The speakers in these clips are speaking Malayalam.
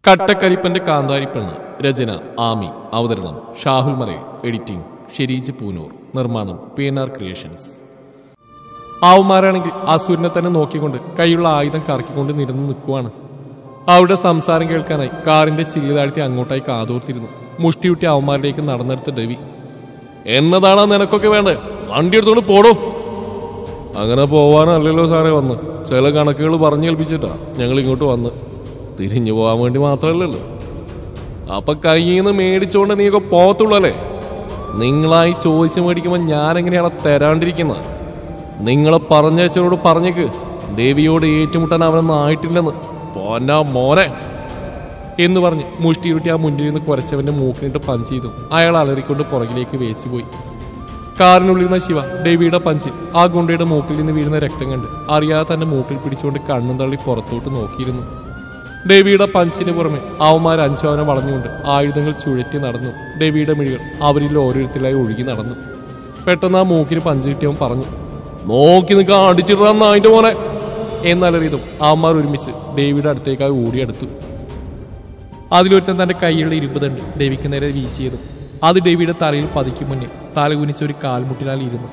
കട്ടക്കരിപ്പന്റെ കാന്താരിപ്പെണ്ണ്. രചന ആമി. അവതരണം ഷാഹുൽ മലയിൽ. എഡിറ്റിംഗ് ഷെരീജ് പൂനൂർ. നിർമ്മാണം PNR ക്രിയേഷൻസ്. ആവുമാരാണെങ്കിൽ അസുരനെ തന്നെ നോക്കിക്കൊണ്ട് കൈയുള്ള ആയുധം കറക്കിക്കൊണ്ട് നിരന്നു നിൽക്കുവാണ്. അവരുടെ സംസാരം കേൾക്കാനായി കാറിന്റെ ചില്ല് താഴ്ത്തി അങ്ങോട്ടായി കാതോർത്തിരുന്നു. മുഷ്ടിയുട്ടി അവന്മാരിലേക്ക് നടന്നെടുത്ത രവി, എന്നതാണോ നിനക്കൊക്കെ വേണ്ടേ? വണ്ടി എടുത്തോണ്ട് പോടോ. അങ്ങനെ പോവാനല്ലല്ലോ സാറേ വന്ന്, ചില കണക്കുകൾ പറഞ്ഞേൽപ്പിച്ചിട്ടാ ഞങ്ങൾ ഇങ്ങോട്ട് വന്ന്. തിരിഞ്ഞു പോകാൻ വേണ്ടി മാത്രമല്ലല്ലോ. അപ്പൊ കയ്യിൽ നിന്ന് മേടിച്ചോണ്ട് നീയൊക്കെ പോകത്തുള്ളൂ അല്ലേ? നിങ്ങളായി ചോദിച്ചു മേടിക്കുമ്പോൾ ഞാനെങ്ങനെയാണ് തരാണ്ടിരിക്കുന്നത്? നിങ്ങളെ പറഞ്ഞോട് പറഞ്ഞേക്ക് ദേവിയോട് ഏറ്റുമുട്ടാൻ അവനൊന്നും ആയിട്ടില്ലെന്ന്. പോന്നാ മോനെ എന്ന് പറഞ്ഞ് മുഷ്ടിയുരുട്ടി ആ മുന്നിൽ നിന്ന് കുറച്ചവന്റെ മൂക്കിനിട്ട് പഞ്ച് ചെയ്തു. അയാൾ അലറിക്കൊണ്ട് പുറകിലേക്ക് വേച്ചുപോയി. കാറിനുള്ളിരുന്ന ശിവ ദേവിയുടെ പഞ്ചിൽ ആ ഗുണ്ടയുടെ മൂക്കിൽ നിന്ന് വീഴുന്ന രക്തം കണ്ട് അറിയാതെ തന്റെ മൂക്കിൽ പിടിച്ചുകൊണ്ട് കണ്ണും തള്ളി പുറത്തോട്ട് നോക്കിയിരുന്നു. ദേവിയുടെ പഞ്ചിന് പുറമെ അവന്മാർ അഞ്ചവനെ വളഞ്ഞുകൊണ്ട് ആയുധങ്ങൾ ചുഴറ്റി നടന്നു. ദേവിയുടെ മിഴികൾ അവരിൽ ഓരോരുത്തരായി ഒഴുകി നടന്നു. പെട്ടെന്ന് ആ മൂക്കിന് പഞ്ച് കിട്ടിയവൻ പറഞ്ഞു, നോക്കി നിൽക്കാൻ അടിച്ചിടാന്ന് അതിന്റെ മോനെ എന്നലറിയതും അവന്മാർ ഒരുമിച്ച് ദേവിയുടെ അടുത്തേക്കായി ഓടിയെടുത്തു. അതിലൊരുത്തൻ തന്റെ കൈയുള്ള ഇരുമ്പ് തണ്ട് ദേവിക്ക് നേരെ വീശിയതും അത് ദേവിയുടെ തലയിൽ പതിക്കും മുന്നേ തലകുനിച്ച ഒരു കാൽമുട്ടിനാൽ ഇരുന്നു.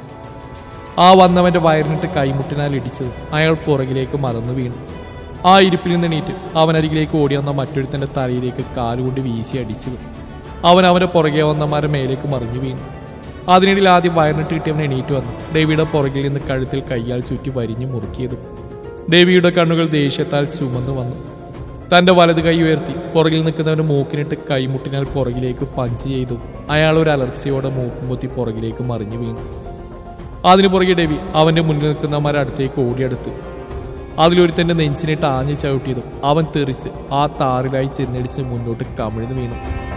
ആ വന്നവന്റെ വയറിനിട്ട് കൈമുട്ടിനാൽ ഇടിച്ചതും അയാൾ പുറകിലേക്ക് മറന്നു വീണു. ആ ഇരിപ്പിൽ നിന്ന് എണീറ്റ് അവനരികിലേക്ക് ഓടി വന്ന മറ്റൊരുത്തന്റെ തലയിലേക്ക് കാലുകൊണ്ട് വീശി അടിച്ചതും അവന്റെ പുറകെ വന്നമാരെ മേലേക്ക് മറിഞ്ഞു വീണു. അതിനിടയിൽ ആദ്യം വയറിനിട്ട് കിട്ടിയവൻ എണീറ്റ് വന്നു ദേവിയുടെ പുറകിൽ നിന്ന് കഴുത്തിൽ കയ്യാൽ ചുറ്റി വരിഞ്ഞു മുറുക്കിയതും ദേവിയുടെ കണ്ണുകൾ ദേഷ്യത്താൽ ചുമന്നു വന്നു. തന്റെ വലത് കൈ ഉയർത്തി പുറകിൽ നിൽക്കുന്നവന്റെ മൂക്കിനിട്ട് കൈമുട്ടിനാൽ പുറകിലേക്ക് പഞ്ച് ചെയ്തു. അയാൾ ഒരു അലർച്ചയോടെ മൂക്കും പൊത്തി പുറകിലേക്ക് മറിഞ്ഞു വീണു. അതിനു പുറകെ ദേവി അവന്റെ മുന്നിൽ നിൽക്കുന്നവന്മാരെ അടുത്തേക്ക് ഓടിയെടുത്തു. അതിലൊരുത്തന്റെ നെഞ്ചിനിട്ട് ആഞ്ഞു ചവിട്ടിയതും അവൻ തെറിച്ച് ആ താറിലായി ചെന്നടിച്ച് മുന്നോട്ട് കമിഴ്ന്നു വീണു.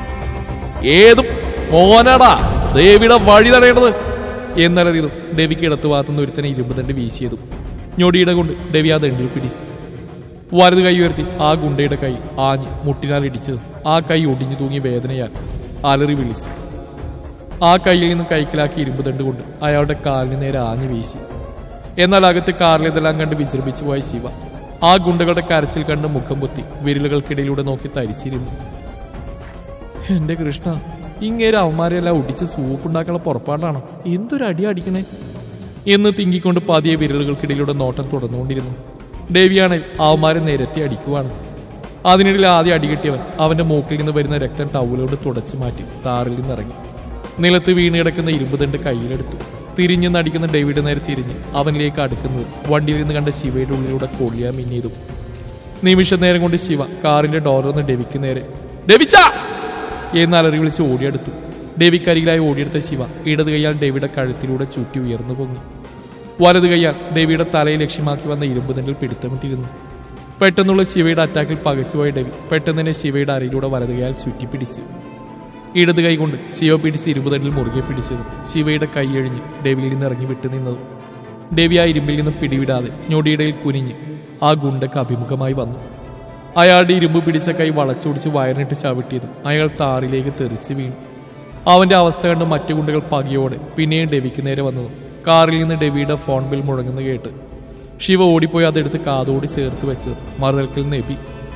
ഏതും മോനാടാ ദേവിയുടെ വഴി തടയേണ്ടത് എന്നറിയതും ദേവിക്ക് ഇടത്തു ഭാഗത്തുനിന്ന് ഒരുത്തനെ ഇരുമ്പ് തണ്ട് വീശിയതും ഞൊടിയുടെ കൊണ്ട് ദേവി ആ ദണ്ടിൽ പിടിച്ചു. വലത് കൈ ഉയർത്തി ആ ഗുണ്ടയുടെ കൈ ആഞ്ഞ് മുട്ടിനാൽ ഇടിച്ചതും ആ കൈ ഒടിഞ്ഞു തൂങ്ങി വേദനയാൽ അലറി വിളിച്ചു. ആ കൈയിൽ നിന്നും കൈക്കലാക്കി ഇരുമ്പ് തണ്ട് കൊണ്ട് അയാളുടെ കാലിന് നേരെ ആഞ്ഞു വീശി. എന്നാൽ അകത്ത് കാറിലേതെല്ലാം കണ്ട് വിജൃംഭിച്ചു പോയ ശിവ ആ ഗുണ്ടകളുടെ കരച്ചിൽ കണ്ട് മുഖം പൊത്തി വിരലുകൾക്കിടയിലൂടെ നോക്കി തരിച്ചിരുന്നു. എന്റെ കൃഷ്ണ, ഇങ്ങേരെ അവന്മാരെല്ലാം ഒടിച്ച് സൂപ്പുണ്ടാക്കാനുള്ള പുറപ്പാടാണ്. എന്തൊരു അടി അടിക്കണേ എന്ന് തിങ്കിക്കൊണ്ട് പതിയെ വിരലുകൾക്കിടയിലൂടെ നോട്ടം തുടർന്നുകൊണ്ടിരുന്നു. ദേവിയാണെങ്കിൽ അവന്മാരെ നിരത്തി അടിക്കുവാണ്. അതിനിടയിൽ ആദ്യം അടികിട്ടിയവൻ അവന്റെ മൂക്കിൽ നിന്ന് വരുന്ന രക്തം ടൗലോട് തുടച്ചു മാറ്റി താറിൽ നിന്നിറങ്ങി നിലത്ത് വീണ് കിടക്കുന്ന ഇരുമ്പ് തണ്ട് കയ്യിലെടുത്തു. തിരിഞ്ഞു നടിക്കുന്ന ഡേവിഡ് നേരെ തിരിഞ്ഞ് അവനിലേക്ക് അടുക്കുന്നത് വണ്ടിയിൽ നിന്ന് കണ്ട ശിവയുടെ ഉള്ളിലൂടെ കൊള്ളിയാ മിന്നിയതും നിമിഷ നേരം കൊണ്ട് ശിവ കാറിന്റെ ഡോറൊന്ന് ഡെവിക്ക് നേരെ ഡെവിച്ച എന്നലറി വിളിച്ച് ഓടിയെടുത്തു. ഡേവിക്കരികിലായി ഓടിയെടുത്ത ശിവ ഇടത് കൈയാൽ ഡേവിയുടെ കഴുത്തിലൂടെ ചുറ്റി ഉയർന്നു പൊങ്ങി. വലത് കൈയാൽ ഡേവിയുടെ തലയെ ലക്ഷ്യമാക്കി വന്ന ഇരുമ്പ് തണ്ടിൽ പിടുത്തമിട്ടിരുന്നു. പെട്ടെന്നുള്ള ശിവയുടെ അറ്റാക്കിൽ പകച്ചുപോയ ഡേവി പെട്ടെന്ന് തന്നെ ശിവയുടെ അരയിലൂടെ വലത് കൈയാൽ ചുറ്റിപ്പിടിച്ചു. ഇടത് കൈ കൊണ്ട് ശിവ പിടിച്ച് ഇരുമ്പ് തണ്ടിൽ മുറുകെ പിടിച്ചതും ശിവയുടെ കൈയഴിഞ്ഞ് ഡേവിയിൽ നിന്ന് ഇറങ്ങി വിട്ടു നിന്നതും ഡേവി ആ ഇരുമ്പിൽ നിന്നും പിടിവിടാതെ ഞൊടിയിടയിൽ കുനിഞ്ഞ് ആ ഗുണ്ടക്ക് അഭിമുഖമായി വന്നു. അയാളുടെ ഇരുമ്പ് പിടിച്ച കൈ വളച്ചൊടിച്ച് വയറിനിട്ട് ചവിട്ടിയതും അയാൾ താറിലേക്ക് തെറിച്ച് വീണു. അവന്റെ അവസ്ഥ കണ്ട് മറ്റു ഗുണ്ടകൾ പകയോടെ പിന്നെയും ഡെവിക്ക് നേരെ വന്നതും കാറിൽ നിന്ന് ഡെവിയുടെ ഫോൺ ബിൽ മുഴങ്ങുന്ന കേട്ട് ശിവ ഓടിപ്പോയി അതെടുത്ത് കാതോട് ചേർത്ത് വെച്ചത് മറുതൽക്കൽ നെബി.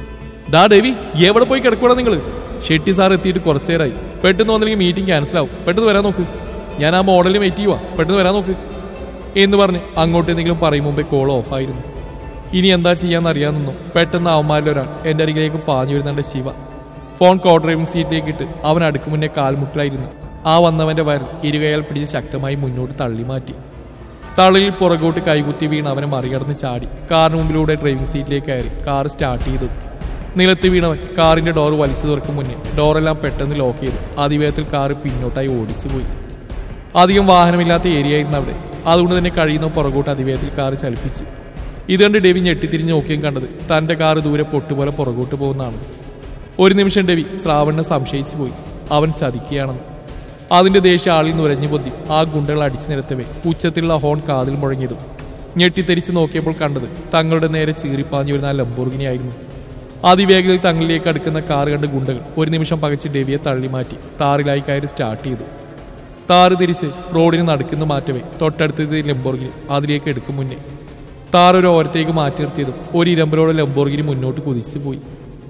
ഡാ ഡെവി, എവിടെ പോയി കിടക്കൂടാ നിങ്ങൾ? ഷെട്ടി സാർ എത്തിയിട്ട് കുറച്ചു നേരമായി. പെട്ടെന്ന് വന്നില്ലെങ്കിൽ മീറ്റിംഗ് ക്യാൻസൽ ആവും. പെട്ടെന്ന് വരാൻ നോക്ക്. ഞാൻ ആ മോഡലിൽ വെയിറ്റ് ചെയ്യുവാ. പെട്ടെന്ന് വരാൻ നോക്ക് എന്ന് പറഞ്ഞ് അങ്ങോട്ട് എന്തെങ്കിലും പറയും മുമ്പേ കോൾ ഓഫായിരുന്നു. ഇനി എന്താ ചെയ്യാന്നറിയാമെന്നോ പെട്ടെന്ന് അവന്മാരിൽ ഒരാൾ എൻ്റെ അരികിലേക്ക് പാഞ്ഞു വരുന്നുണ്ട്. ശിവ ഫോൺ കോ ഡ്രൈവിംഗ് സീറ്റിലേക്ക് ഇട്ട് അവൻ അടുക്ക് മുന്നേ കാൽമുട്ടിലായിരുന്നു. ആ വന്നവന്റെ വയറിൽ ഇരുകയാൽ പിടിച്ച് ശക്തമായി മുന്നോട്ട് തള്ളി മാറ്റി. തള്ളിൽ പുറകോട്ട് കൈകുത്തി വീണ് അവനെ മറികടന്ന് ചാടി കാറിന് മുമ്പിലൂടെ ഡ്രൈവിംഗ് സീറ്റിലേക്ക് കയറി കാർ സ്റ്റാർട്ട് ചെയ്തു. നിലത്ത് വീണവൻ കാറിന്റെ ഡോർ വലിച്ചു തുറക്കും മുന്നേ ഡോറെല്ലാം പെട്ടെന്ന് ലോക്ക് ചെയ്തു. അതിവേഗത്തിൽ കാറ് പിന്നോട്ടായി ഓടിച്ചു പോയി. അധികം വാഹനമില്ലാത്ത ഏരിയ ആയിരുന്നു അവിടെ. അതുകൊണ്ട് തന്നെ കഴിയുന്ന പുറകോട്ട് അതിവേഗത്തിൽ കാറ് ചലിപ്പിച്ചു. ഇതുകൊണ്ട് ഡെവി ഞെട്ടിത്തിരിഞ്ഞ് നോക്കിയും കണ്ടത് തന്റെ കാറ് ദൂരെ പൊട്ടുപോലെ പുറകോട്ട് പോകുന്നതാണ്. ഒരു നിമിഷം ഡെവി ശ്രാവണിനെ സംശയിച്ചു പോയി. അവൻ ചതിക്കുകയാണെന്ന്. അതിന്റെ ദേഷ്യം ആളിൽ നുരഞ്ഞു പൊന്തി ആ ഗുണ്ടകൾ അടിച്ചു നിരത്തവേ ഉച്ചത്തിലുള്ള ഹോൺ കാതിൽ മുഴങ്ങിയതും ഞെട്ടിത്തെരിച്ച് നോക്കിയപ്പോൾ കണ്ടത് തങ്ങളുടെ നേരെ ചീറിപ്പാഞ്ഞു വരുന്ന ആ ലംബോർഗിനി ആയിരുന്നു. അതിവേഗത്തിൽ തങ്ങളിലേക്ക് അടുക്കുന്ന കാറ് കണ്ട് ഗുണ്ടകൾ ഒരു നിമിഷം പകച്ച് ഡെവിയെ തള്ളി മാറ്റി താറിലായി കയറി സ്റ്റാർട്ട് ചെയ്തു. താറ് തിരിച്ച് റോഡിന് നടക്കുന്ന മാറ്റവേ തൊട്ടടുത്തത് ലംബോർഗിനി അതിലേക്ക് എടുക്കും മുന്നേ താറൊരു ഓരത്തേക്ക് മാറ്റി നിർത്തിയതും ഒരു ഇരമ്പലോടെ ലംബോർഗിനി മുന്നോട്ട് കുതിച്ചു പോയി.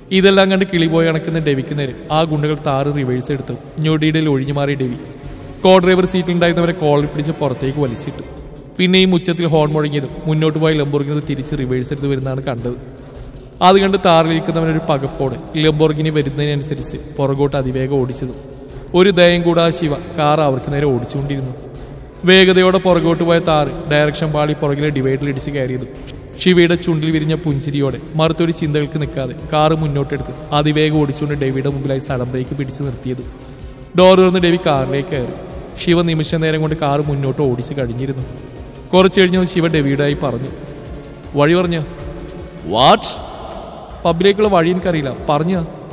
ഇതെല്ലാം കണ്ട് കിളിപോയി അണക്കുന്ന ഡെവിക്ക് നേരെ ആ ഗുണ്ടകൾ താറ് റിവേഴ്സ് എടുത്തു. ഞൊടിയിടയിൽ ഒഴിഞ്ഞു മാറി ഡെവി കോ ഡ്രൈവർ സീറ്റിലുണ്ടായിരുന്നവരെ കോളിൽ പിടിച്ച് പുറത്തേക്ക് വലിച്ചിട്ടു. പിന്നെയും ഉച്ചത്തിൽ ഹോൺ മുഴങ്ങിയതും മുന്നോട്ട് പോയി ലംബോർഗിനി തിരിച്ച് റിവേഴ്സ് എടുത്ത് വരുന്നതാണ് കണ്ടത്. അത് കണ്ട് താറിലിരിക്കുന്നവനൊരു പകപ്പോടെ ലംബോർഗിനി വരുന്നതിനനുസരിച്ച് പുറകോട്ട് അതിവേഗം ഓടിച്ചതും ഒരു ദയം കൂടാതെ ശിവ കാർ അവർക്ക് നേരെ ഓടിച്ചുകൊണ്ടിരുന്നു. വേഗതയോടെ പുറകോട്ട് പോയ താറ് ഡയറക്ഷൻ പാളി പുറകിലെ ഡിവൈഡിൽ ഇടിച്ച് കയറിയതും ശിവയുടെ ചുണ്ടിൽ വിരിഞ്ഞ പുഞ്ചിരിയോടെ മറുത്തൊരു ചിന്തകൾക്ക് നിൽക്കാതെ കാറ് മുന്നോട്ടെടുത്ത് അതിവേഗം ഓടിച്ചുകൊണ്ട് ഡെവിയുടെ മുമ്പിലായി സഡൻ ബ്രേക്ക് പിടിച്ച് നിർത്തിയത്. ഡോർ തുറന്ന് ഡെവി കാറിലേക്ക് കയറി. ശിവ നിമിഷ നേരം കൊണ്ട് കാറ് മുന്നോട്ട് ഓടിച്ച് കഴിഞ്ഞിരുന്നു. കുറച്ച് കഴിഞ്ഞപ്പോൾ ശിവ ഡെവിയുടെയായി പറഞ്ഞു, വഴി പറഞ്ഞ വാട്ട്? പബ്ബിലേക്കുള്ള വഴി എനിക്കറിയില്ല, പറഞ്ഞ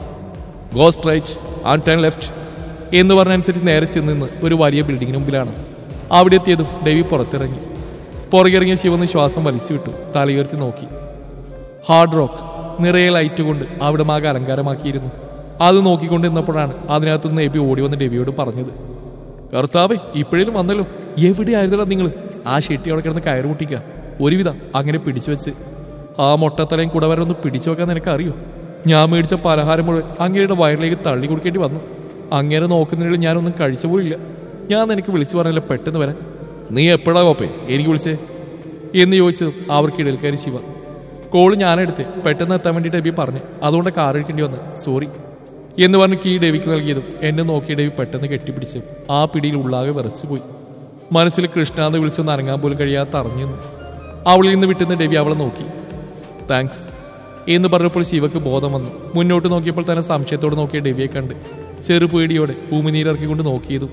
go straight and turn left എന്ന് പറഞ്ഞനുസരിച്ച് നേരെ ചെന്ന് ഒരു വലിയ ബിൽഡിങ്ങിന് മുമ്പിലാണ്. അവിടെ എത്തിയതും ഡെവി പുറത്തിറങ്ങി. പുറകിറങ്ങിയ ശിവന്ന് ശ്വാസം വലിച്ചു വിട്ടു. തലയുയർത്തി നോക്കി. ഹാർഡ് റോക്ക് നിറയെ ലൈറ്റ് കൊണ്ട് അവിടെ മാകെ അലങ്കാരമാക്കിയിരുന്നു. അത് നോക്കിക്കൊണ്ട് നിന്നപ്പോഴാണ് അതിനകത്തുനിന്ന് എബി ഓടി വന്ന് ഡെവിയോട് പറഞ്ഞത്, കർത്താവേ ഇപ്പോഴേലും വന്നല്ലോ, എവിടെയായിരുന്നല്ലോ നിങ്ങൾ? ആ ഷെട്ടി അവിടെ കിടന്ന് കയറ് പൊട്ടിക്കുക, ഒരുവിധ അങ്ങനെ പിടിച്ചു വെച്ച്. ആ മൊട്ടത്തലയും കുടവരൊന്ന് പിടിച്ചു വെക്കാൻ നിനക്കറിയോ? ഞാൻ മേടിച്ച പലഹാരം മുഴുവൻ അങ്ങേരുടെ വയറിലേക്ക് തള്ളി കൊടുക്കേണ്ടി വന്നു. അങ്ങേരെ നോക്കുന്നതിൽ ഞാനൊന്നും കഴിച്ച പോലില്ല. ഞാൻ നിനക്ക് വിളിച്ചു പറഞ്ഞില്ല പെട്ടെന്ന് വരാൻ. നീ എപ്പോഴാ കോപ്പേ എനിക്ക് വിളിച്ചേ എന്ന് ചോദിച്ചതും അവർക്കിടയിൽ കയറി ശിവ. കോള് ഞാനെടുത്തേ, പെട്ടെന്ന് എത്താൻ വേണ്ടി ഡെബി പറഞ്ഞു, അതുകൊണ്ട് കാർ എടുക്കേണ്ടി വന്ന്, സോറി എന്ന് പറഞ്ഞ് കീ ഡെവിക്ക് നൽകിയതും എന്നെ നോക്കിയ ഡെവി പെട്ടെന്ന് കെട്ടിപ്പിടിച്ച് ആ പിടിയിൽ ഉള്ളാകെ വിറച്ചുപോയി. മനസ്സിൽ കൃഷ്ണാന്ന് വിളിച്ചൊന്ന് അനങ്ങാൻ പോലും കഴിയാത്ത അറിഞ്ഞു. അവളിൽ നിന്ന് വിട്ടുന്ന ഡെവി അവളെ നോക്കി. താങ്ക്സ് എന്ന് പറഞ്ഞപ്പോൾ ശിവക്ക് ബോധം വന്നു. മുന്നോട്ട് നോക്കിയപ്പോൾ തന്നെ സംശയത്തോടെ നോക്കിയ ഡെവിയെ കണ്ട് ചെറുപേടിയോടെ ഭൂമിനീരിറക്കിക്കൊണ്ട് നോക്കിയതും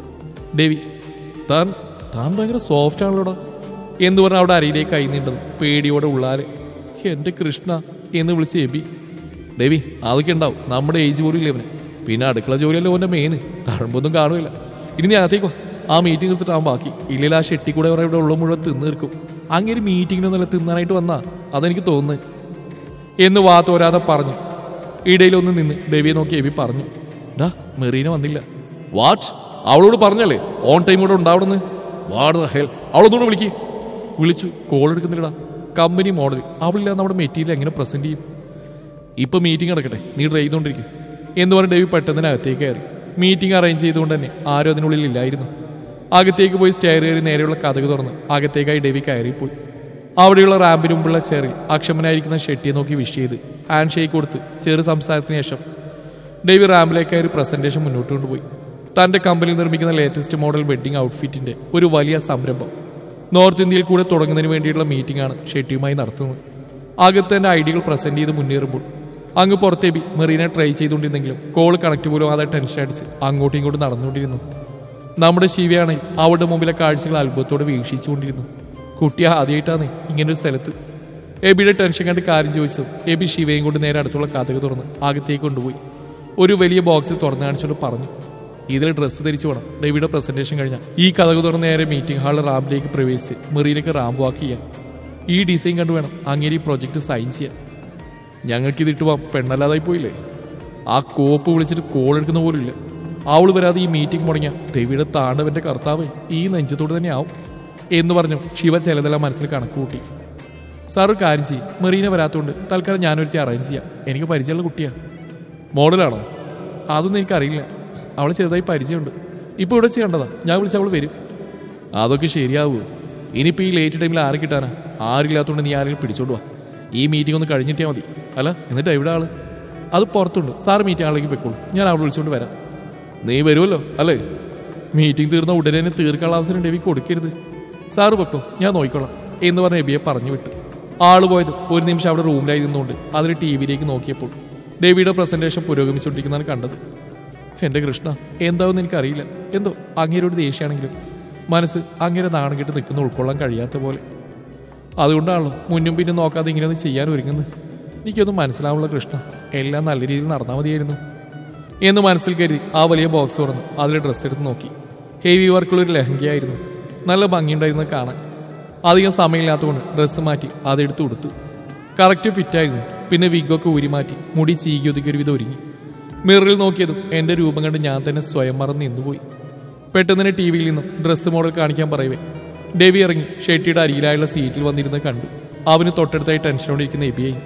ഡെവി താൻ ഭയങ്കര സോഫ്റ്റ് ആണല്ലോടാ എന്ന് പറഞ്ഞാൽ അവിടെ അരിയിലേക്ക് കൈ നീണ്ടതും പേടിയോടെ ഉള്ളാല് എൻ്റെ കൃഷ്ണ എന്ന് വിളിച്ച് എബി. ഡെവി അതൊക്കെ ഉണ്ടാവും, നമ്മുടെ ഏജ് പോലും ഇല്ല ഇവന്. പിന്നെ അടുക്കള ജോലിയല്ലേ ഓൻ്റെ മെയിന്, തഴമ്പൊന്നും കാണുമില്ല. ഇനി നീ അകത്തേക്കോ, ആ മീറ്റിംഗ് എടുത്തിട്ടാവും ബാക്കി. ഇല്ലെങ്കിൽ ആ ഷെട്ടി കൂടെ ഇവിടെ ഉള്ള മുഴുവൻ തിന്നു തീർക്കും. അങ്ങനെ മീറ്റിങ്ങിനൊന്നല്ല തിന്നാനായിട്ട് വന്നാ അതെനിക്ക് തോന്നുന്നത് എന്ന് വാത്തോരാതെ പറഞ്ഞു. ഇടയിലൊന്ന് നിന്ന് ഡെവിയെ നോക്കി എബി പറഞ്ഞു, ഡാ മെറീന വന്നില്ല. വാട്ട്? അവളോട് പറഞ്ഞല്ലേ ഓൺ ടൈം കൂടെ ഉണ്ടാവണമെന്ന്? വാട് ദ ഹെൽ, അവളൊന്നുകൂടെ വിളിച്ചു. കോൾ എടുക്കുന്നില്ലടാ, കമ്പനി മോഡൽ. അവളില്ലാതെ നമ്മുടെ മെറ്റീരിയൽ എങ്ങനെ പ്രസന്റ് ചെയ്യും? ഇപ്പം മീറ്റിംഗ് നടക്കട്ടെ, നീ ഡ്രൈവ് ചെയ്തുകൊണ്ടിരിക്കും എന്ന് പറഞ്ഞ് ഡെവി പെട്ടെന്ന് അകത്തേക്ക് കയറി. മീറ്റിംഗ് അറേഞ്ച് ചെയ്തുകൊണ്ട് തന്നെ ആരും അതിനുള്ളിൽ ഇല്ലായിരുന്നു. അകത്തേക്ക് പോയി സ്റ്റെയർ കയറി നേരെയുള്ള കതക് തുറന്ന് അകത്തേക്കായി ഡെവി കയറിപ്പോയി. അവിടെയുള്ള റാമ്പിന് മുമ്പുള്ള ചെയറിൽ അക്ഷമനായിരിക്കുന്ന ഷെട്ടിയെ നോക്കി വിഷ് ചെയ്ത് ഹാൻഡ് ഷേക്ക് കൊടുത്ത് ചെറു സംസാരത്തിന് ശേഷം ഡെവി റാമ്പിലേക്ക് കയറി പ്രസന്റേഷൻ മുന്നോട്ട് കൊണ്ടുപോയി. തൻ്റെ കമ്പനിയിൽ നിർമ്മിക്കുന്ന ലേറ്റസ്റ്റ് മോഡൽ വെഡ്ഡിംഗ് ഔട്ട്ഫിറ്റിൻ്റെ ഒരു വലിയ സംരംഭം നോർത്ത് ഇന്ത്യയിൽ കൂടെ തുടങ്ങുന്നതിന് വേണ്ടിയിട്ടുള്ള മീറ്റിംഗാണ് ഷെട്ടിയുമായി നടത്തുന്നത്. അകത്ത് തന്നെ ഐഡിയകൾ പ്രസന്റ് ചെയ്ത് മുന്നേറുമ്പോൾ അങ്ങ് പുറത്തേബി മെറീനെ ട്രൈ ചെയ്തുകൊണ്ടിരുന്നെങ്കിലും കോൾ കണക്ട് പോലും അതായത് ടെൻഷൻ അടിച്ച് അങ്ങോട്ടും ഇങ്ങോട്ടും നടന്നുകൊണ്ടിരുന്നു. നമ്മുടെ ശിവയാണെങ്കിൽ അവരുടെ മുമ്പിലെ കാഴ്ചകൾ അത്ഭുതത്തോടെ വീക്ഷിച്ചുകൊണ്ടിരുന്നു. കുട്ടി ആദ്യമായിട്ടാണ് ഇങ്ങനൊരു സ്ഥലത്ത്. എബിയുടെ ടെൻഷൻ കണ്ട് കാര്യം ചോദിച്ചു. എബി ശിവയും കൊണ്ട് നേരെ അടുത്തുള്ള കതക് തുറന്ന് അകത്തേക്ക് കൊണ്ടുപോയി ഒരു വലിയ ബോക്സ് തുറന്നു കാണിച്ചുകൊണ്ട് പറഞ്ഞു, ഇതിൽ ഡ്രസ്സ് ധരിച്ചു വേണം ഡെവിയുടെ പ്രസന്റേഷൻ കഴിഞ്ഞാൽ ഈ കതക് തുറന്ന് നേരെ മീറ്റിംഗ് ഹാളിൽ റാമ്പിലേക്ക് പ്രവേശിച്ച് മെറീനൊക്കെ റാമ്പ് വാക്ക് ചെയ്യാൻ. ഈ ഡിസൈൻ കണ്ടു വേണം അങ്ങനെ ഈ പ്രൊജക്റ്റ് സൈൻ ചെയ്യാൻ. ഞങ്ങൾക്കിതിട്ട് പോവാം, പെണ്ണല്ലാതായി പോയില്ലേ? ആ കോപ്പ് വിളിച്ചിട്ട് കോൾ എടുക്കുന്ന പോലും ഇല്ല. അവൾ വരാതെ ഈ മീറ്റിംഗ് മുടങ്ങിയ ഡെവിയുടെ താണ്ടവൻ്റെ കർത്താവ് ഈ നെഞ്ചത്തോട് തന്നെ ആവും എന്ന് പറഞ്ഞു ശിവ ചിലതെല്ലാം മനസ്സിൽ കണക്ക് കൂട്ടി. സാർ ഒരു കാര്യം ചെയ്യും, മെറീന വരാത്തതുകൊണ്ട് തൽക്കാലം ഞാനൊരുത്തി അറേഞ്ച് ചെയ്യാം. എനിക്ക് പരിചയമുള്ള കുട്ടിയാണ്. മോഡലാണോ? അതൊന്നും എനിക്കറിയില്ല, അവളെ ചെറുതായി പരിചയമുണ്ട്. ഇപ്പോൾ ഇവിടെ ചെയ്യേണ്ടതാ, ഞാൻ വിളിച്ചാൽ അവൾ വരും. അതൊക്കെ ശരിയാവുമോ? ഇനിയിപ്പോൾ ഈ ലേറ്റ് ടൈമിൽ ആരെ കിട്ടാനാ? ആരില്ലാത്തതുകൊണ്ട് നീ ആരെങ്കിലും പിടിച്ചോണ്ട് വാ. ഈ മീറ്റിംഗ് ഒന്ന് കഴിഞ്ഞിട്ടാൽ മതി. അല്ല എന്നിട്ട് എവിടെ ആള്? അത് പുറത്തുണ്ട്. സാറ് മീറ്റിംഗ് ആളിലേക്ക് വെക്കോളൂ, ഞാൻ അവൾ വിളിച്ചുകൊണ്ട് വരാം. നീ വരുമല്ലോ അല്ലേ? മീറ്റിംഗ് തീർന്ന ഉടനെ തന്നെ തീർക്കാനുള്ള അവസരം ഡെവി കൊടുക്കരുത്. സാറ് വെക്കോ, ഞാൻ നോക്കിക്കോളാം എന്ന് പറഞ്ഞ് എബിയെ പറഞ്ഞു വിട്ടു. ആള് പോയത് ഒരു നിമിഷം അവിടെ റൂമിലായി നിന്നുകൊണ്ട് അതിൽ ടി വിയിലേക്ക് നോക്കിയപ്പോൾ ഡെവിയുടെ പ്രസന്റേഷൻ പുരോഗമിച്ചുകൊണ്ടിരിക്കുന്നതാണ് കണ്ടത്. എൻ്റെ കൃഷ്ണ, എന്താവെന്ന് എനിക്കറിയില്ല. എന്തോ അങ്ങേരോട് ദേഷ്യമാണെങ്കിലും മനസ്സ് അങ്ങേരെ നാണം കെട്ട് നിൽക്കുന്ന ഉൾക്കൊള്ളാൻ കഴിയാത്ത പോലെ. അതുകൊണ്ടാണല്ലോ മുന്നും പിന്നും നോക്കാതെ ഇങ്ങനെയൊന്നും ചെയ്യാൻ ഒരുങ്ങുന്നത്. എനിക്കൊന്നും മനസ്സിലാവുള്ള കൃഷ്ണ, എല്ലാം നല്ല രീതിയിൽ നടന്നാൽ മതിയായിരുന്നു എന്ന് മനസ്സിൽ കരുതി ആ വലിയ ബോക്സ് തുറന്ന് അതിൽ ഡ്രസ്സ് എടുത്ത് നോക്കി. ഹെവി വർക്കുള്ളൊരു ലെഹങ്കയായിരുന്നു. നല്ല ഭംഗിയുണ്ടായിരുന്നത് കാണാൻ. അധികം സമയമില്ലാത്തതുകൊണ്ട് ഡ്രസ്സ് മാറ്റി അതെടുത്ത് കൊടുത്തു. കറക്റ്റ് ഫിറ്റായിരുന്നു. പിന്നെ വിഗൊക്കെ ഊരി മാറ്റി മുടി ചീകി ഒതുക്കി ഒരു വിധം ഒരുങ്ങി. മിററിൽ നോക്കിയതും എൻ്റെ രൂപം കണ്ട് ഞാൻ തന്നെ സ്വയം മറന്ന് നിന്നുപോയി. പെട്ടെന്ന് തന്നെ ടി വിയിൽ നിന്നും ഡ്രസ്സ് മോഡൽ കാണിക്കാൻ പറയവേ ഡെവി ഇറങ്ങി ഷെട്ടിയുടെ അരിയിലായുള്ള സീറ്റിൽ വന്നിരുന്ന് കണ്ടു. അവന് തൊട്ടടുത്തായി ടെൻഷനോടിരിക്കുന്ന എബിയെയും.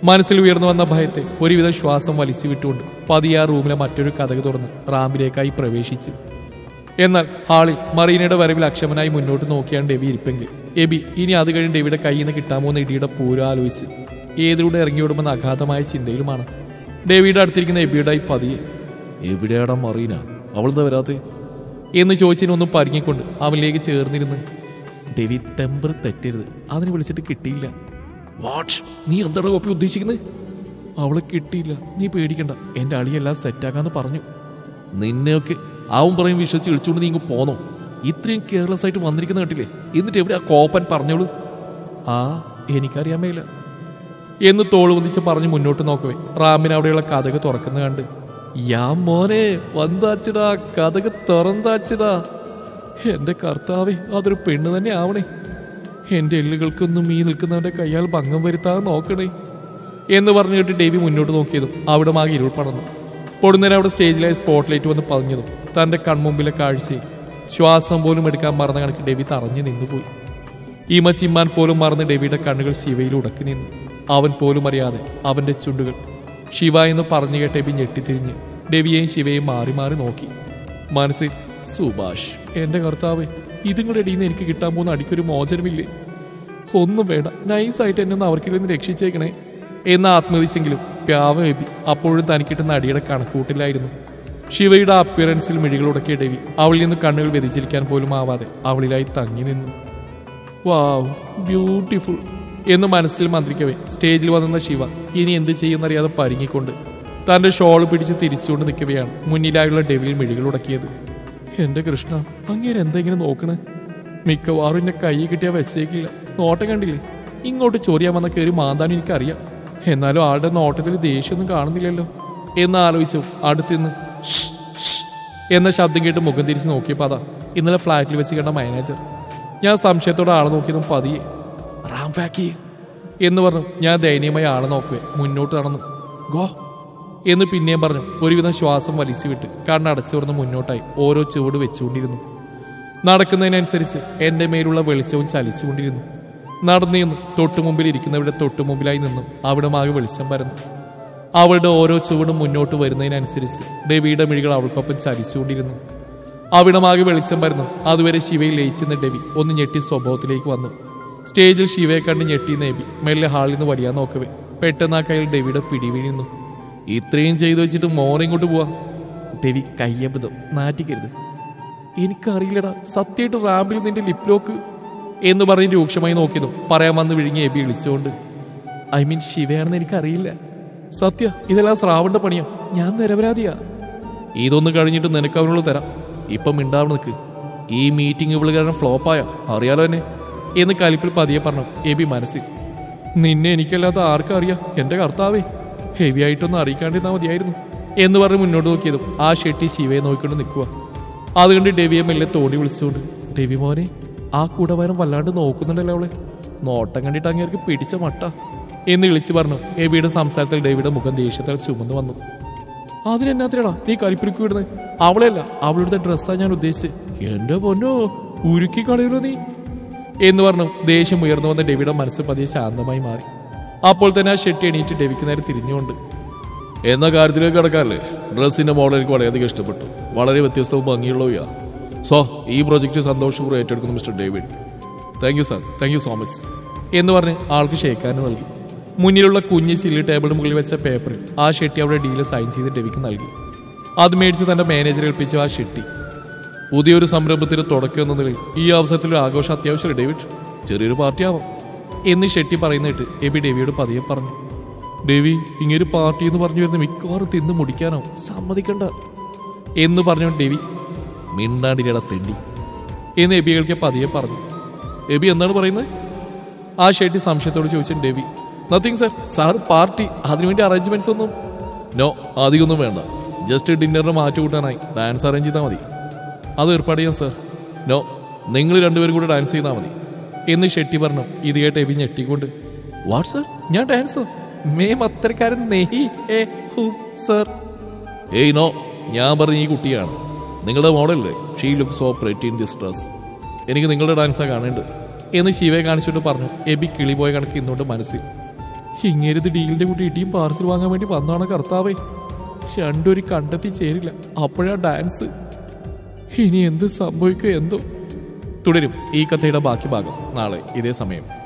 മനസ്സിൽ ഉയർന്നു വന്ന ഭയത്തെ ഒരുവിധം ശ്വാസം വലിച്ചു വിട്ടുകൊണ്ട് പതിയെ ആ റൂമിലെ മറ്റൊരു കതക് തുറന്ന് റാമ്പിലേക്കായി പ്രവേശിച്ചു. എന്നാൽ ഹാളിൽ മറീനയുടെ വരവിൽ അക്ഷമനായി മുന്നോട്ട് നോക്കിയാണ് ഡെവി ഇരിപ്പെങ്കിൽ എബി ഇനി അത് കഴിഞ്ഞ് ഡെവിയുടെ കയ്യിൽ നിന്ന് കിട്ടാമോന്ന് ഇടിയുടെ പൂരം ആലോചിച്ച് ഏതിലൂടെ ഇറങ്ങിവിടുമെന്ന് അഗാധമായ ചിന്തയിലുമാണ്. ഡെവിയുടെ അടുത്തിരിക്കുന്ന എബിയുടായി പതിയെ എവിടെയാടാ മറീന, അവളെന്താ വരാത്തെ എന്ന് ചോദിച്ചതിനൊന്നും പരിങ്ങിക്കൊണ്ട് അവനിലേക്ക് ചേർന്നിരുന്ന് ഡെവി ടെമ്പർ തെറ്റരുത്, അതിനെ വിളിച്ചിട്ട് കിട്ടിയില്ല. വാട്ട്, നീ എന്താണ് കോപ്പി ഉദ്ദേശിക്കുന്നത്? അവളെ കിട്ടിയില്ല, നീ പേടിക്കണ്ട, എൻ്റെ അളിയെല്ലാം സെറ്റാക്കാന്ന് പറഞ്ഞു. നിന്നെയൊക്കെ അവൻ പറയും വിശ്വസിച്ച് വിളിച്ചുകൊണ്ട് നീ ഇങ്ങ് പോന്നോ? ഇത്രയും കെയർലെസ് ആയിട്ട് വന്നിരിക്കുന്ന കേട്ടില്ലേ? എന്നിട്ട് എവിടെ ആ കോപ്പൻ പറഞ്ഞോളൂ? ആ എനിക്കറിയാൻ മേല എന്ന് തോളുവന്തിച്ച് പറഞ്ഞ് മുന്നോട്ട് നോക്കവേ റാമിന് അവിടെയുള്ള കഥക് തുറക്കുന്ന കണ്ട് യാ മോനെ വന്താച്ചിടാ, കഥക് തുറന്നാച്ചിടാ. എൻ്റെ കർത്താവേ, അതൊരു പെണ്ണ് തന്നെ ആവണേ. എൻ്റെ എല്ലുകൾക്കൊന്നും ഈ നിൽക്കുന്നവൻ്റെ കയ്യാൽ ഭംഗം വരുത്താതെ നോക്കണേ എന്ന് പറഞ്ഞു കേട്ട് ഡെവി മുന്നോട്ട് നോക്കിയതും അവിടെ മാകെ ഇരുൾ പടർന്നു. പൊടുന്നേരം അവിടെ സ്റ്റേജിലായി സ്പോട്ട് ലൈറ്റ് വന്ന് പതിഞ്ഞതും തൻ്റെ കൺമുമ്പിലെ കാഴ്ചയിൽ ശ്വാസം പോലും എടുക്കാൻ മറന്ന കണക്ക് ഡെവി തറഞ്ഞു നിന്നുപോയി. ഇമ ചിമ്മാൻ പോലും മറന്ന് ഡെവിയുടെ കണ്ണുകൾ ശിവയിൽ ഉടക്കി നിന്നു. അവൻ പോലും അറിയാതെ അവൻ്റെ ചുണ്ടുകൾ ശിവ എന്ന് പറഞ്ഞു കേട്ട് എബി ഞെട്ടിത്തിരിഞ്ഞ് ഡെവിയെയും ശിവയെയും മാറി മാറി നോക്കി. മനസ്സിൽ സുഭാഷ്, എൻ്റെ കർത്താവേ, ഇതുങ്ങളുടെ ഇടയിൽ നിന്ന് എനിക്ക് കിട്ടാൻ പോകുന്ന അടിക്കൊരു മോചനമില്ലേ? ഒന്നും വേണ്ട, നൈസായിട്ട് എന്നെ ഒന്ന് അവർക്കിൽ നിന്ന് രക്ഷിച്ചേക്കണേ എന്ന് ആത്മവിച്ചെങ്കിലും പ്യാവ എബി അപ്പോഴും തനിക്കിട്ടുന്ന അടിയുടെ കണക്കൂട്ടില്ലായിരുന്നു. ശിവയുടെ അപ്പിയറൻസിൽ മിഴികളുടക്കിയ ഡെവി അവളിൽ നിന്ന് കണ്ണുകൾ വ്യതിചലിക്കാൻ പോലും ആവാതെ അവളിലായി തങ്ങി നിന്നു. വാവ്, ബ്യൂട്ടിഫുൾ എന്ന് മനസ്സിൽ മന്ത്രിക്കവേ സ്റ്റേജിൽ വന്നിരുന്ന ശിവ ഇനി എന്ത് ചെയ്യുന്നറിയാതെ പരിങ്ങിക്കൊണ്ട് തൻ്റെ ഷോള് പിടിച്ച് തിരിച്ചുകൊണ്ട് നിൽക്കവെയാണ് മുന്നിലായുള്ള ഡെവിയിൽ മിഴികളുടക്കിയത്. എൻ്റെ കൃഷ്ണ, അങ്ങേരെ എന്താ ഇങ്ങനെ നോക്കണേ? മിക്കവാറും എന്നെ കൈ കിട്ടിയാൽ വെച്ചേക്കില്ല. നോട്ടം കണ്ടില്ലേ? ഇങ്ങോട്ട് ചൊറിയാൻ വന്ന കയറി മാന്താനും എനിക്കറിയാം. എന്നാലും ആളുടെ നോട്ടത്തിൽ ദേഷ്യമൊന്നും കാണുന്നില്ലല്ലോ എന്ന് ആലോചിച്ചു അടുത്തിന്ന് എന്ന ശബ്ദം കേട്ട് മുഖം തിരിച്ച് നോക്കിയപ്പോൾ അതാ ഇന്നലെ ഫ്ലാറ്റിൽ വെച്ച് കണ്ട മാനേജർ. ഞാൻ സംശയത്തോടെ ആളെ നോക്കിയതും പതിയെ റാം ഫാക്കി എന്ന് പറഞ്ഞു ഞാൻ ദയനീയമായി ആളെ നോക്കുവേ മുന്നോട്ട് നടന്നു. ഗോ എന്ന് പിന്നെയും പറഞ്ഞു ഒരുവിധം ശ്വാസം വലിച്ചു വിട്ട് കണ്ണടച്ചു തുറന്ന് മുന്നോട്ടായി ഓരോ ചുവട് വെച്ചുകൊണ്ടിരുന്നു. നടക്കുന്നതിനനുസരിച്ച് എൻ്റെ മേലുള്ള വെളിച്ചവും ചലിച്ചുകൊണ്ടിരുന്നു. നടന്നു നിന്ന് തൊട്ടുമുമ്പിൽ ഇരിക്കുന്നവരുടെ തൊട്ടുമുമ്പിലായി നിന്നും അവിടെ മാകെ വെളിച്ചം പരന്നു. അവളുടെ ഓരോ ചുവടും മുന്നോട്ട് വരുന്നതിനനുസരിച്ച് ഡെവിയുടെ മിഴികൾ അവൾക്കൊപ്പം ചലിച്ചുകൊണ്ടിരുന്നു. അവിടമാകെ വെളിച്ചം പരന്നു. അതുവരെ ശിവയിൽ ലയിച്ചെന്ന് ഡെവി ഒന്ന് ഞെട്ടി സ്വഭാവത്തിലേക്ക് വന്നു. സ്റ്റേജിൽ ശിവയെ കണ്ട് ഞെട്ടി എബി മെല്ലെ ഹാളിൽ നിന്ന് വരിയാൻ നോക്കവേ പെട്ടെന്ന് ആ കയ്യിൽ ഡെവിയുടെ പിടി വീഴുന്നു. ഇത്രയും ചെയ്തു വെച്ചിട്ട് മോറിങ്ങോട്ട് പോവാ. ഡെവി കയ്യബദ്ധം, നാറ്റിക്കരുത്. എനിക്കറിയില്ലടാ, സത്യമായിട്ട് റാമ്പിൽ നിന്റെ ലിപ് ലോക്ക് എന്ന് പറഞ്ഞ് രൂക്ഷമായി നോക്കിയതും പറയാൻ വന്ന് വിഴുങ്ങി എബി വിളിച്ചുകൊണ്ട് ഐ മീൻ ശിവയാണെന്ന് എനിക്കറിയില്ല. സത്യ, ഇതെല്ലാം ശ്രാവണ്ട പണിയാ, ഞാൻ നിരപരാധിയാ. ഇതൊന്ന് കഴിഞ്ഞിട്ട് നിനക്ക് അവനോട് തരാം. ഇപ്പം മിണ്ടാവണം നിൽക്ക്. ഈ മീറ്റിംഗ് ഇവള് കാരണം ഫ്ലോപ്പായ അറിയാലോ എന്നെ എന്ന് കലിപ്പിൽ പതിയെ പറഞ്ഞു എബി മനസ്സിൽ. നിന്നെ എനിക്കല്ലാത്ത ആർക്കും അറിയാം എൻ്റെ കർത്താവേ, ഹെവി ആയിട്ടൊന്നും അറിയിക്കാണ്ടിരുന്നാൽ മതിയായിരുന്നു എന്ന് പറഞ്ഞ് മുന്നോട്ട് നോക്കിയതും ആ ഷെട്ടി ശിവയെ നോക്കിക്കൊണ്ട് നിൽക്കുക. അതുകൊണ്ട് ഡെവിയെ മെല്ലെ തോണ്ടി വിളിച്ചുകൊണ്ട് ഡെവി മോനെ, ആ കൂടവാരം വല്ലാണ്ട് നോക്കുന്നുണ്ടല്ലോ അവളെ, നോട്ടം കണ്ടിട്ട് അങ്ങേർക്ക് പിടിച്ച മട്ട എന്ന് വിളിച്ചു പറഞ്ഞു. എബിയുടെ സംസാരത്തിൽ ഡെവിയുടെ മുഖം ദേഷ്യത്താൽ ചുമന്നു വന്നു. അതിനെന്നാത്തിനാടാ നീ കരിപ്പിരിക്കു വിടുന്നത്? അവളെയല്ല, അവളുടെ ഡ്രസ്സാണ് ഞാൻ ഉദ്ദേശിച്ചത്. എൻ്റെ പൊന്നോ, ഉരുക്കി കളയുമല്ലോ നീ എന്ന് പറഞ്ഞു ദേഷ്യം ഉയർന്നു വന്ന ഡെവിയുടെ മനസ്സ് പതിയെ ശാന്തമായി മാറി. അപ്പോൾ തന്നെ ആ ഷെട്ടി എണീറ്റ് ഡെവിക്ക് നേരെ തിരിഞ്ഞുകൊണ്ട് എന്ന കാര്യത്തിലേക്ക് കിടക്കാറില്ലേ? ഡ്രസ്സിൻ്റെ മോഡൽ എനിക്ക് വളരെയധികം ഇഷ്ടപ്പെട്ടു. വളരെ വ്യത്യസ്തവും ഭംഗിയുള്ളവയാ. സോ ഈ പ്രോജക്റ്റ് സന്തോഷപൂർവ്വം ഏറ്റെടുക്കുന്നു mister David. Thank you sir, thank you so much എന്ന് പറഞ്ഞ് ആൾക്ക് ഷേക്കാൻ നൽകി. മുന്നിലുള്ള കുഞ്ഞ് ചില്ലി ടേബിളിന് മുകളിൽ വെച്ച പേപ്പറിൽ ആ ഷെട്ടി അവിടെ ഡീല് സൈൻ ചെയ്ത് ഡെവിക്ക് നൽകി. അത് മേടിച്ച് തൻ്റെ മാനേജറെ ഏൽപ്പിച്ച ആ ഷെട്ടി പുതിയൊരു സംരംഭത്തിന് തുടക്കം എന്ന നിലയിൽ ഈ അവസരത്തിൽ ഒരു ആഘോഷം അത്യാവശ്യമല്ലേ ഡേവിഡ്? ചെറിയൊരു പാർട്ടിയാവാം എന്ന് ഷെട്ടി പറയുന്നിട്ട് എബി ഡെവിയോട് പതിയെ പറഞ്ഞു. ഡെവി, ഇങ്ങനൊരു പാർട്ടി എന്ന് പറഞ്ഞു വരുന്ന മിക്കവാറും തിന്ന് മുടിക്കാനോ, സമ്മതിക്കണ്ട എന്ന് പറഞ്ഞു ഡെവി. മിണ്ടാണ്ടിരട തെണ്ടി എന്ന് എബികൾക്ക് പതിയെ പറഞ്ഞു. എബി എന്താണ് പറയുന്നത്? ആ ഷെട്ടി സംശയത്തോട് ചോദിച്ചു ഡെവി. നത്തിങ് സർ, സാർ പാർട്ടി, അതിനുവേണ്ടി അറേഞ്ച്മെന്റ്സ് ഒന്നും? നോ, അധികമൊന്നും വേണ്ട. ജസ്റ്റ് ഡിന്നറിന് മാറ്റി കൂട്ടാനായി ഡാൻസ് അറേഞ്ച് ചെയ്താൽ മതി. അത് ഏർപ്പാട് ചെയ്യാം സർ. നോ, നിങ്ങൾ രണ്ടുപേരും കൂടെ ഡാൻസ് ചെയ്താൽ മതി എന്ന് ഷെട്ടി പറഞ്ഞു. ഇത് കേട്ട് എബി ഞെട്ടിക്കൊണ്ട് വാട്ട് സർ, ഞാൻ ഡാൻസോ? മേം അത്തരക്കാരൻ നെഹി ഏ ഹൂ സർ. ഏയ് നോ, ഞാൻ പറഞ്ഞ ഈ കുട്ടിയാണ് നിങ്ങളുടെ മോഡലല്ലേ. She look so pretty in this dress. എനിക്ക് നിങ്ങളുടെ ഡാൻസാണ് കാണേണ്ടത് എന്ന് ശിവയെ കാണിച്ചിട്ട് പറഞ്ഞു. എബി കിളി പോയ കണക്ക് ഇന്നുകൊണ്ട് മനസ്സിൽ. ഇങ്ങേരുത് ഡീലിന്റെ കൂട്ടി ഇടിയും പാർസൽ വാങ്ങാൻ വേണ്ടി വന്നാണ് കർത്താവേ. രണ്ടൊരു കണ്ടെത്തി ചേരില്ല, അപ്പോഴാ ഡാൻസ്. ഇനി എന്ത് സംഭവിക്കുക എന്തോ. തുടരും ഈ കഥയുടെ ബാക്കി ഭാഗം നാളെ ഇതേ സമയം.